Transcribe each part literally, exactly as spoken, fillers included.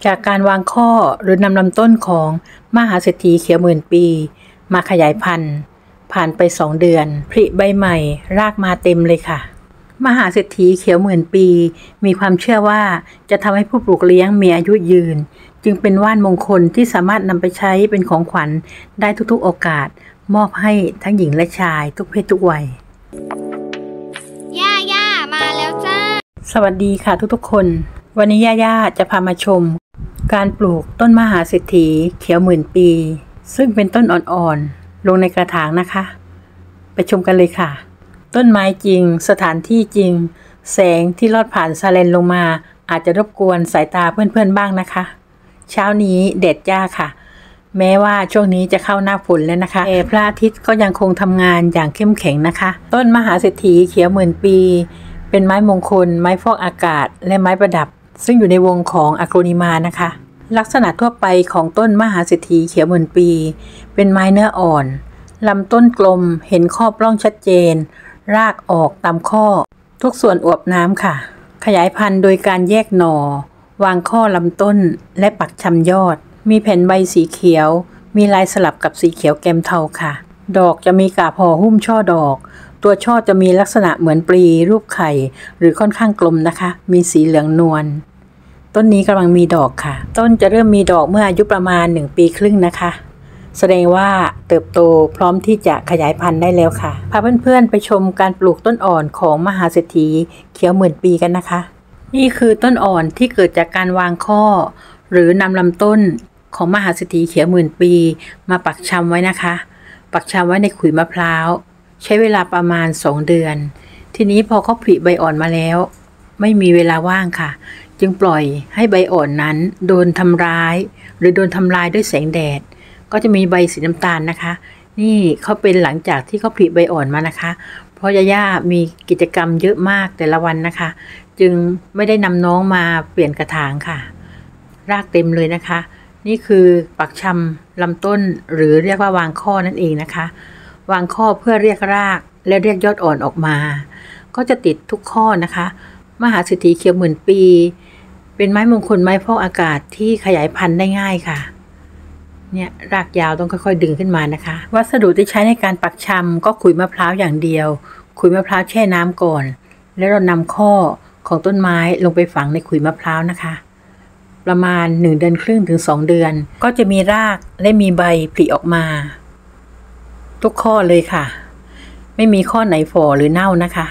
จากการวางข้อหรือนำลำต้นของมหาเศรษฐีเขียวหมื่นปีมาขยายพันธุ์ผ่านไปสองเดือนผลิใบใหม่รากมาเต็มเลยค่ะมหาเศรษฐีเขียวหมื่นปีมีความเชื่อว่าจะทำให้ผู้ปลูกเลี้ยงมีอายุยืนจึงเป็นว่านมงคลที่สามารถนำไปใช้เป็นของขวัญได้ทุกๆโอกาสมอบให้ทั้งหญิงและชายทุกเพศทุกวัยย่าย่ามาแล้วจ้าสวัสดีค่ะทุกๆคนวันนี้ย่าย่าจะพามาชมการปลูกต้นมหาเศรษฐีเขียวหมื่นปีซึ่งเป็นต้นอ่อนๆลงในกระถางนะคะไปชมกันเลยค่ะต้นไม้จริงสถานที่จริงแสงที่ลอดผ่านซาเลนลงมาอาจจะรบกวนสายตาเพื่อนๆบ้างนะคะเช้านี้แดดจ้าค่ะแม้ว่าช่วงนี้จะเข้าหน้าฝนแล้วนะคะแต่พระอาทิตย์ก็ยังคงทำงานอย่างเข้มแข็งนะคะต้นมหาเศรษฐีเขียวหมื่นปีเป็นไม้มงคลไม้ฟอกอากาศและไม้ประดับซึ่งอยู่ในวงของอะโกนิมานะคะลักษณะทั่วไปของต้นมหาเศรษฐีเขียวหมื่นปีเป็นไม้เนื้ออ่อนลำต้นกลมเห็นข้อปล้องชัดเจนรากออกตามข้อทุกส่วนอวบน้ำค่ะขยายพันธุ์โดยการแยกหน่อวางข้อลำต้นและปักชำยอดมีแผ่นใบสีเขียวมีลายสลับกับสีเขียวแกมเทาค่ะดอกจะมีกาบห่อหุ้มช่อดอกตัวช่อจะมีลักษณะเหมือนปลีรูปไข่หรือค่อนข้างกลมนะคะมีสีเหลืองนวลต้นนี้กำลังมีดอกค่ะต้นจะเริ่มมีดอกเมื่ออายุประมาณหนึ่งปีครึ่งนะคะแสดงว่าเติบโตพร้อมที่จะขยายพันธุ์ได้แล้วค่ะพาเพื่อนๆไปชมการปลูกต้นอ่อนของมหาเศรษฐีเขียวหมื่นปีกันนะคะนี่คือต้นอ่อนที่เกิดจากการวางข้อหรือนำลำต้นของมหาเศรษฐีเขียวหมื่นปีมาปักชำไว้นะคะปักชำไว้ในขุยมะพร้าวใช้เวลาประมาณสองเดือนทีนี้พอเขาผลิใบอ่อนมาแล้วไม่มีเวลาว่างค่ะจึงปล่อยให้ใบอ่อนนั้นโดนทำร้ายหรือโดนทำลายด้วยแสงแดดก็จะมีใบสีน้ำตาลนะคะนี่เขาเป็นหลังจากที่เขาผลิใบอ่อนมานะคะเพราะย่าย่ามีกิจกรรมเยอะมากแต่ละวันนะคะจึงไม่ได้นำน้องมาเปลี่ยนกระถางค่ะรากเต็มเลยนะคะนี่คือปักชำลำต้นหรือเรียกว่าวางข้อนั่นเองนะคะวางข้อเพื่อเรียกรากและเรียกยอดอ่อนออกมาก็จะติดทุกข้อนะคะมหาเศรษฐีเขียวหมื่นปีเป็นไม้มงคลไม้ฟอกอากาศที่ขยายพันธุ์ได้ง่ายค่ะเนี่ยรากยาวต้องค่อยๆดึงขึ้นมานะคะวัสดุที่ใช้ในการปักชำก็ขุยมะพร้าวอย่างเดียวขุยมะพร้าวแช่น้ำก่อนแล้วเรานำข้อของต้นไม้ลงไปฝังในขุยมะพร้าวนะคะประมาณหนึ่งเดือนครึ่งถึงสองเดือนก็จะมีรากและมีใบผลิออกมาทุกข้อเลยค่ะไม่มีข้อไหนฝ่อหรือเน่านะคะ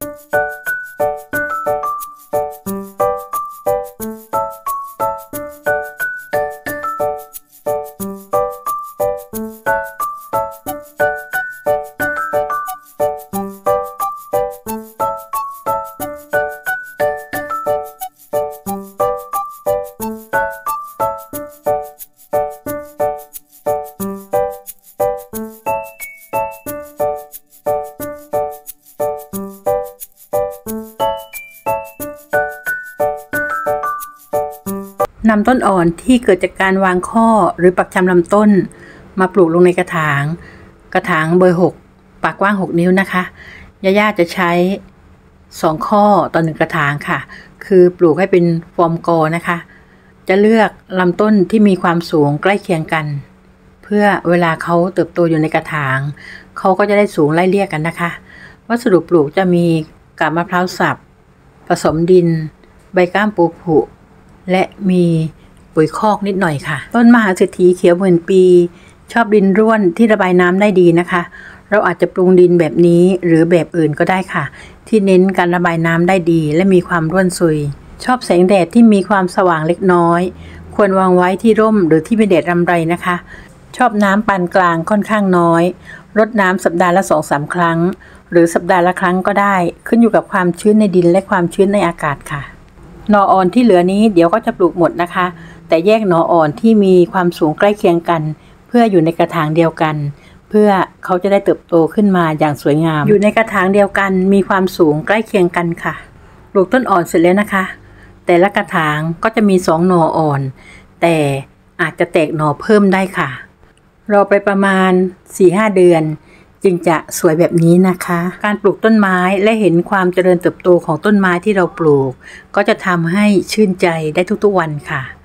นำต้นอ่อนที่เกิดจากการวางข้อหรือปักชำลำต้นมาปลูกลงในกระถางกระถางเบอร์หกปากกว้างหกนิ้วนะคะย่าย่าจะใช้สองข้อต่อหนึ่งกระถางค่ะคือปลูกให้เป็นฟอร์มกอนะคะจะเลือกลำต้นที่มีความสูงใกล้เคียงกันเพื่อเวลาเขาเติบโตอยู่ในกระถางเขาก็จะได้สูงไล่เลี่ยกันนะคะวัสดุปลูกจะมีกาบมะพร้าวสับผสมดินใบก้ามปูผุและมีปุ๋ยคอกนิดหน่อยค่ะต้นมหาเศรษฐีเขียวหมื่นปีชอบดินร่วนที่ระบายน้ำได้ดีนะคะเราอาจจะปรุงดินแบบนี้หรือแบบอื่นก็ได้ค่ะที่เน้นการระบายน้ำได้ดีและมีความร่วนซุยชอบแสงแดดที่มีความสว่างเล็กน้อยควรวางไว้ที่ร่มหรือที่ไม่แดดรำไรนะคะชอบน้ำปานกลางค่อนข้างน้อยรดน้ำสัปดาห์ละ สองถึงสาม ครั้งหรือสัปดาห์ละครั้งก็ได้ขึ้นอยู่กับความชื้นในดินและความชื้นในอากาศค่ะหน่ออ่อนที่เหลือนี้เดี๋ยวก็จะปลูกหมดนะคะแต่แยกหน่ออ่อนที่มีความสูงใกล้เคียงกันเพื่ออยู่ในกระถางเดียวกันเพื่อเขาจะได้เติบโตขึ้นมาอย่างสวยงามอยู่ในกระถางเดียวกันมีความสูงใกล้เคียงกันค่ะปลูกต้นอ่อนเสร็จแล้วนะคะแต่ละกระถางก็จะมีสองหน่ออ่อนแต่อาจจะแตกหน่อเพิ่มได้ค่ะรอไปประมาณ สี่ถึงห้า เดือนจึงจะสวยแบบนี้นะคะการปลูกต้นไม้และเห็นความเจริญเติบโตของต้นไม้ที่เราปลูกก็จะทำให้ชื่นใจได้ทุกๆวันค่ะ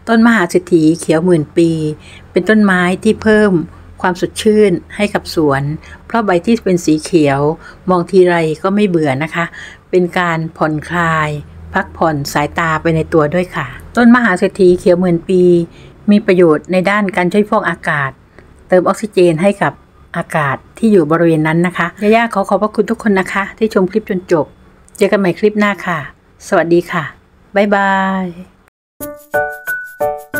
ต้นมหาเศรษฐีเขียวหมื่นปีเป็นต้นไม้ที่เพิ่มความสดชื่นให้กับสวนเพราะใบที่เป็นสีเขียวมองทีไรก็ไม่เบื่อนะคะเป็นการผ่อนคลายพักผ่อนสายตาไปในตัวด้วยค่ะต้นมหาเศรษฐีเขียวหมื่นปีมีประโยชน์ในด้านการช่วยฟอกอากาศเติมออกซิเจนให้กับอากาศที่อยู่บริเวณนั้นนะคะย่าๆขอขอบพระคุณทุกคนนะคะที่ชมคลิปจนจบเจอกันใหม่คลิปหน้าค่ะสวัสดีค่ะบ๊ายบาย